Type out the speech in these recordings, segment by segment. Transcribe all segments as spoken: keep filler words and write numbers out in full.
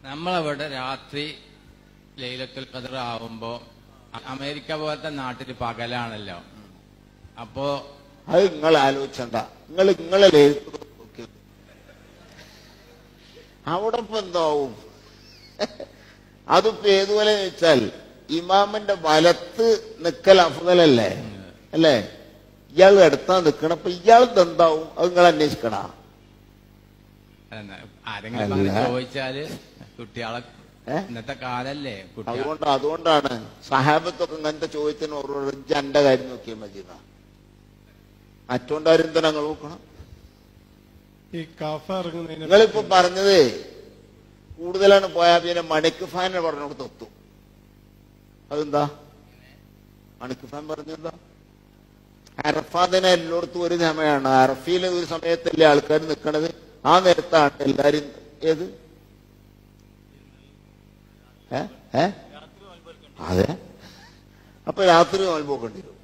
നമ്മളവിടെ രാത്രി ലൈലത്തുൽ ഖദർ ആവുമ്പോ അമേരിക്ക പോലത്തെ നാട്ടിൽ പകലാണല്ലോ. അപ്പോ അത് നിങ്ങൾ ആലോചിച്ചണ്ട. നിങ്ങൾ നിങ്ങളെ നോക്കി അവിടെ ഇപ്പൊ എന്താവും? അതിപ്പോ ഏതുപോലെ വെച്ചാൽ ഇമാമിന്റെ വലത്ത് നിക്കൽ അഫ്ദലല്ലേ അല്ലേ? ഇയാൾ എടുത്താ നിക്കണം. അപ്പൊ ഇയാൾക്ക് എന്താവും? അത് നിങ്ങൾ അന്വേഷിക്കണ. ആരെങ്കിലും ചോദിച്ചാല് കുട്ടികളെ ഇന്നത്തെ കാലല്ലേ. അതുകൊണ്ട് അതുകൊണ്ടാണ് സഹാബത്തൊക്കെ ഇങ്ങനത്തെ ചോദ്യത്തിന് ഓരോ എന്റെ കാര്യം നോക്കിയാൽ മതി. മറ്റോണ്ടാരും എന്താ ഞങ്ങൾ നോക്കണം? നിങ്ങളിപ്പോ പറഞ്ഞത് കൂടുതലാണ് പോയാ പിന്നെ മണിക്ക് ഫാൻ പറഞ്ഞോട് തൊത്തു. അതെന്താ മണിക്ക് ഫാൻ പറഞ്ഞെന്താ? അറഫാദിനെ എല്ലായിടത്തും ഒരു സമയമാണ്. അറഫയിലെ ഒരു സമയത്തല്ലേ ആൾക്കാർ നിൽക്കണത്. ആ നേരത്താണ് എല്ലാരും ഏത് ഏ ഏ അതെ. അപ്പൊ രാത്രി നോൽപോക്കേണ്ടി വരും.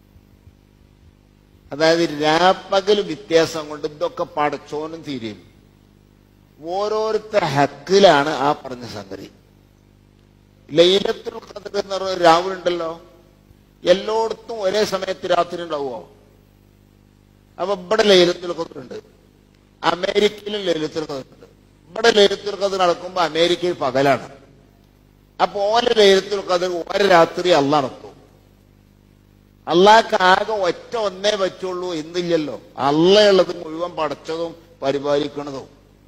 അതായത് രാപ്പകല് വ്യത്യാസം കൊണ്ട് ഇതൊക്കെ പടച്ചോനും തീരും. ഓരോരുത്തർ ഹക്കിലാണ് ആ പറഞ്ഞ സംഗതി. ലൈലത്തുൽ ഖദ്ർ എന്ന് പറഞ്ഞ രാവുണ്ടല്ലോ, എല്ലായിടത്തും ഒരേ സമയത്ത് രാത്രി ഉണ്ടാവുമോ? അപ്പൊ ഇവിടെ ലൈലത്തുൽ ഖദ്ർ ഉണ്ട്, അമേരിക്കയിലും ലൈലത്തുൽ ഖദ്ർ ഉണ്ട്. ഇവിടെ ലൈലത്തുൽ ഖദ്ർ നടക്കുമ്പോ അമേരിക്കയിൽ പകലാണ്. അപ്പൊ ഓരോ ലൈലത്തുൽ ഖദ്ർ ഓരോ രാത്രി അള്ളാഹ് നടത്തും. അള്ളാഹ്ക്ക് ആകെ ഒറ്റ ഒന്നേ പറ്റുള്ളൂ എന്നില്ലല്ലോ. അള്ളയുള്ളത് മുഴുവൻ പടച്ചതും പരിപാലിക്കണതും.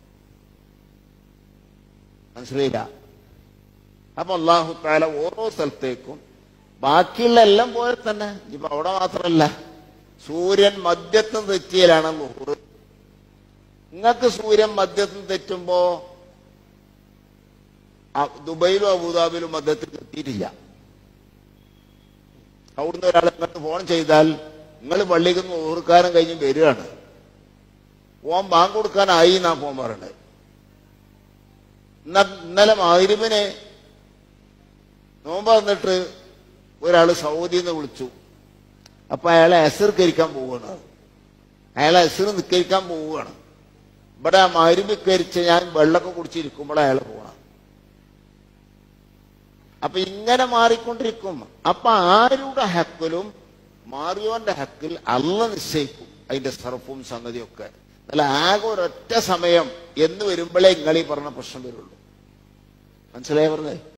മനസ്സിലായില്ല? അപ്പൊ അള്ളാഹു തആല ഓരോ സ്ഥലത്തേക്കും ബാക്കിയുള്ള എല്ലാം പോലെ തന്നെ ഇപ്പൊ അവിടെ മാത്രമല്ല, സൂര്യൻ മധ്യത്തിൽ തെറ്റിയാലാണ് ളുഹ്ർ. നിങ്ങൾക്ക് സൂര്യൻ മധ്യത്തിൽ തെറ്റുമ്പോ ദുബൈയിലും അബുദാബിയിലും മധ്യത്തിൽ എത്തിയിട്ടില്ല. അവിടുന്ന് ഒരാൾ ഇങ്ങോട്ട് ഫോൺ ചെയ്താൽ നിങ്ങൾ പള്ളിക്ക് ളുഹ്ർക്കാരൻ കഴിഞ്ഞ് വരികയാണ്, ഓൻ ബാങ്ക് കൊടുക്കാനായി എന്നാ ഫോൺ പറയണത്. ഇന്നലെ മഗ്‌രിബിന് നോമ്പ് വന്നിട്ട് ഒരാൾ സൗദിയിൽ നിന്ന് വിളിച്ചു. അപ്പൊ അയാളെ അസർ കരിക്കാൻ പോവുകയാണ്. അയാളെ അസർ നിസ്കരിക്കാൻ പോവുകയാണ്. ഇവിടെ മഗ്‌രിബ് കരിച്ച് ഞാൻ വെള്ളമൊക്കെ കുടിച്ചിരിക്കുമ്പോൾ അയാൾ പോകണം. അപ്പൊ ഇങ്ങനെ മാറിക്കൊണ്ടിരിക്കും. അപ്പൊ ആരുടെ ഹക്കിലും മാറിയോന്റെ ഹക്കിൽ അള്ളാഹ് നിശ്ചയിക്കും അതിന്റെ സർഫും സംഗതിയൊക്കെ. അല്ല ആകെ ഒരൊറ്റ സമയം എന്ന് വരുമ്പോഴേ നിങ്ങൾ ഈ പറഞ്ഞ പ്രശ്നം വരുള്ളൂ. മനസ്സിലായി പറഞ്ഞേ?